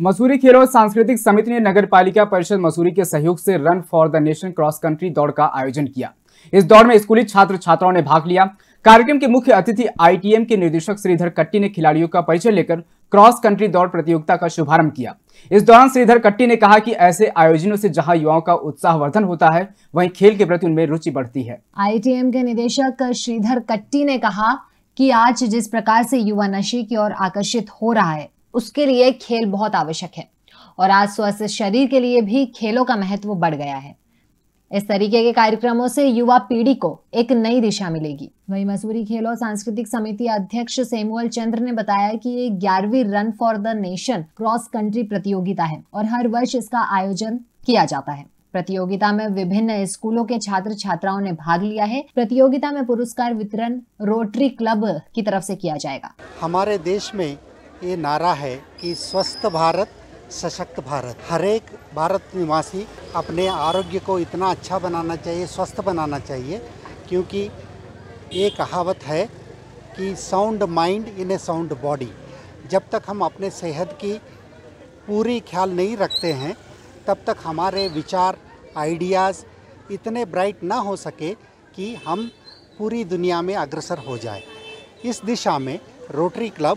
मसूरी खेल और सांस्कृतिक समिति ने नगर पालिका परिषद मसूरी के सहयोग से run for the nation cross country दौड़ का आयोजन किया। इस दौड़ में स्कूली छात्र छात्राओं ने भाग लिया। कार्यक्रम के मुख्य अतिथि आईटीएम के निदेशक श्रीधर कट्टी ने खिलाड़ियों का परिचय लेकर क्रॉस कंट्री दौड़ प्रतियोगिता का शुभारंभ किया। इस दौरान श्रीधर कट्टी ने कहा कि ऐसे आयोजनों से जहां युवाओं का उत्साहवर्धन होता है, वहीं खेल के प्रति उनमें रुचि बढ़ती है। आईटीएम के निदेशक श्रीधर कट्टी ने कहा कि आज जिस प्रकार से युवा नशे की ओर आकर्षित हो रहा है, उसके लिए खेल बहुत आवश्यक है और आज स्वस्थ शरीर के लिए भी खेलों का महत्व बढ़ गया है। इस तरीके के कार्यक्रमों से युवा पीढ़ी को एक नई दिशा मिलेगी। वहीं मसूरी खेल और सांस्कृतिक समिति अध्यक्ष सेमुअल चंद्र ने बताया कि ये 11वीं run for the nation cross country प्रतियोगिता है और हर वर्ष इसका आयोजन किया जाता है। प्रतियोगिता में विभिन्न स्कूलों के छात्र छात्राओं ने भाग लिया है। प्रतियोगिता में पुरस्कार वितरण रोटरी क्लब की तरफ से किया जाएगा। हमारे देश में ये नारा है कि स्वस्थ भारत सशक्त भारत। हर एक भारत निवासी अपने आरोग्य को इतना अच्छा बनाना चाहिए, स्वस्थ बनाना चाहिए, क्योंकि ये कहावत है कि sound mind in a sound body. जब तक हम अपने सेहत की पूरी ख्याल नहीं रखते हैं, तब तक हमारे विचार आइडियाज़ इतने ब्राइट ना हो सके कि हम पूरी दुनिया में अग्रसर हो जाए। इस दिशा में रोटरी क्लब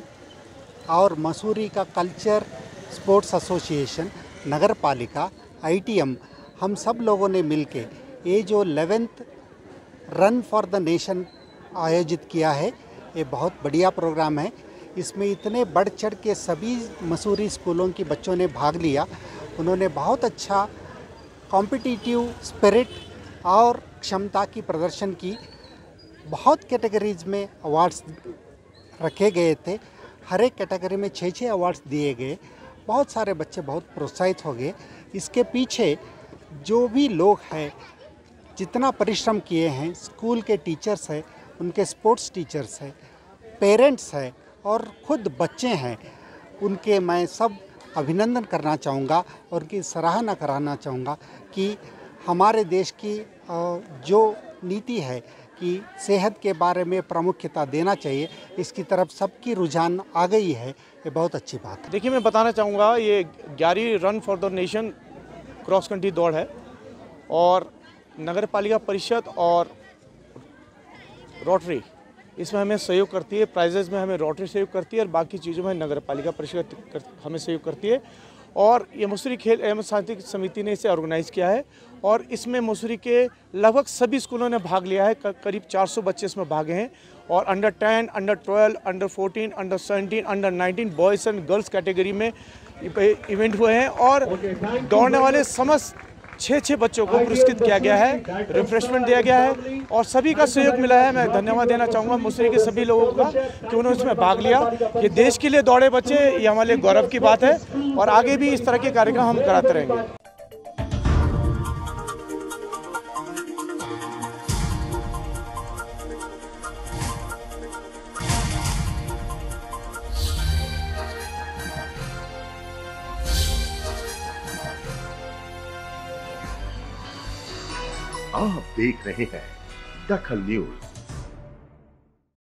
और मसूरी का कल्चर स्पोर्ट्स एसोसिएशन, नगर पालिका, आईटीएम, हम सब लोगों ने मिलके ये जो 11th run for the nation आयोजित किया है, ये बहुत बढ़िया प्रोग्राम है। इसमें इतने बढ़ चढ़ के सभी मसूरी स्कूलों के बच्चों ने भाग लिया। उन्होंने बहुत अच्छा कॉम्पिटिटिव स्पिरिट और क्षमता की प्रदर्शन की। बहुत कैटेगरीज में अवार्ड्स रखे गए थे। हर एक कैटेगरी में 6-6 अवार्ड्स दिए गए। बहुत सारे बच्चे बहुत प्रोत्साहित हो गए। इसके पीछे जो भी लोग हैं, जितना परिश्रम किए हैं, स्कूल के टीचर्स हैं, उनके स्पोर्ट्स टीचर्स हैं, पेरेंट्स हैं और ख़ुद बच्चे हैं, उनके मैं सब अभिनंदन करना चाहूँगा और उनकी सराहना कराना चाहूँगा कि हमारे देश की जो नीति है कि सेहत के बारे में प्रामुख्यता देना चाहिए, इसकी तरफ सबकी रुझान आ गई है। ये बहुत अच्छी बात है। देखिए, मैं बताना चाहूँगा, ये 11वीं run for the nation cross country दौड़ है और नगर पालिका परिषद और रोटरी इसमें हमें सहयोग करती है। प्राइजेज में हमें रोटरी सहयोग करती है और बाकी चीज़ों में नगर पालिका परिषद हमें सहयोग करती है। और ये मसूरी खेल एवं सांस्कृतिक समिति ने इसे ऑर्गेनाइज़ किया है और इसमें मसूरी के लगभग सभी स्कूलों ने भाग लिया है। करीब 400 बच्चे इसमें भागे हैं और under 10, under 12, under 14, under 17, under 19 boys and girls category में इवेंट हुए हैं और दौड़ने वाले समस्त 6 बच्चों को पुरस्कृत किया गया है, रिफ्रेशमेंट दिया गया है और सभी का सहयोग मिला है। मैं धन्यवाद देना चाहूँगा मसूरी के सभी लोगों का कि उन्होंने इसमें भाग लिया। ये देश के लिए दौड़े बच्चे, ये हमारे लिए गौरव की बात है और आगे भी इस तरह के कार्यक्रम हम कराते रहेंगे। आप देख रहे हैं दखल न्यूज।